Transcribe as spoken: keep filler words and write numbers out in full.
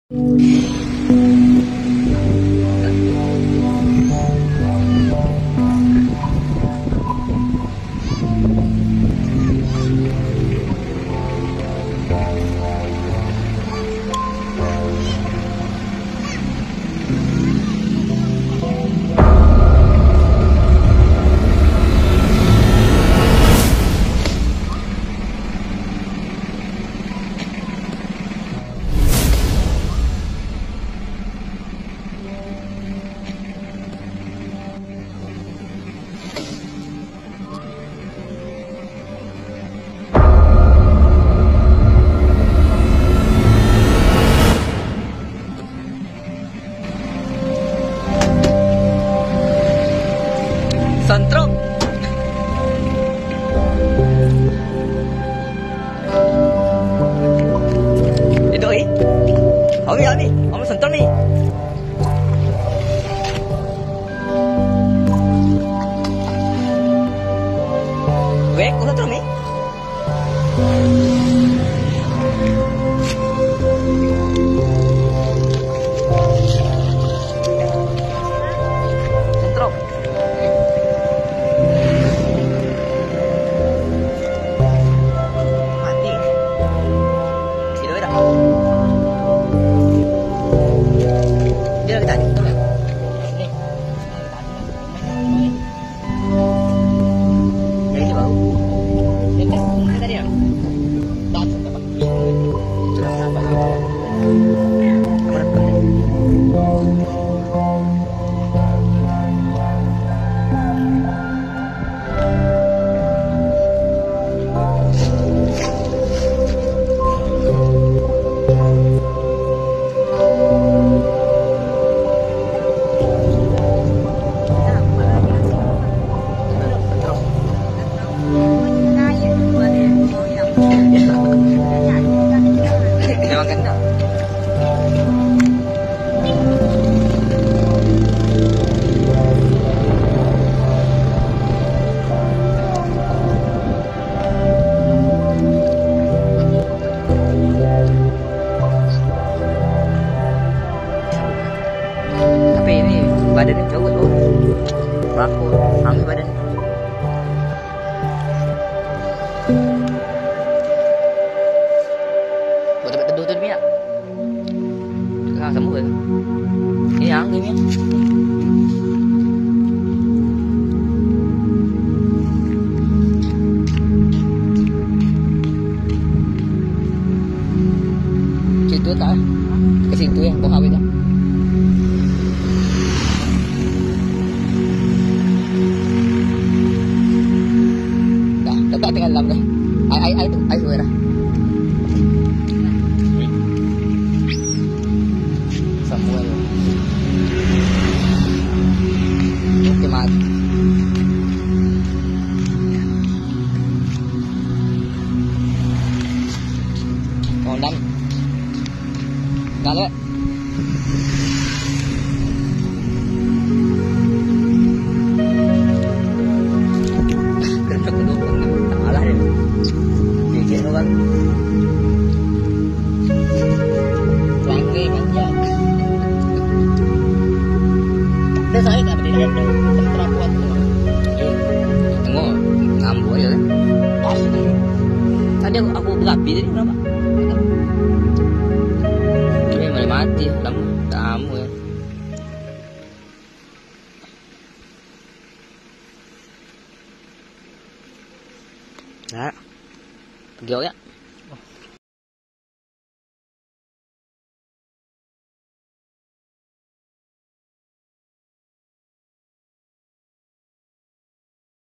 Sentrum. Itu eh. Awi awi, kamu sentrum ni. Wek, kau sentrum ni. Sentrum. Dia tadi tu kan. Ni. Ini baru. Ini mana tadi ya? Tak sempat. Sudah sampai. Kamera penting. Memang kena. Tapi ini badannya jauh tuh. Baku, ambil badan. Buat tempat teduh tu ni tak? Tengah sambut ke? Ini yang ni. Situ tak? Ke situ yang kau habis tak? Dah, tetap tinggal dalam dah. Air, air, air tu, air tu dah. Samuel. Okey, mat. Kondam. Kalau kerja kedua pun salah dia. Dia tu kan. Wangi banyak. Dia saya tak berdiri tu. Terapuan tu. Tengok, ngambu aja kan. Pasti. Tadi aku, aku berapi tadi berapa? Ini mulai mati. Lama, tak amu ya. Nah, pergi ya.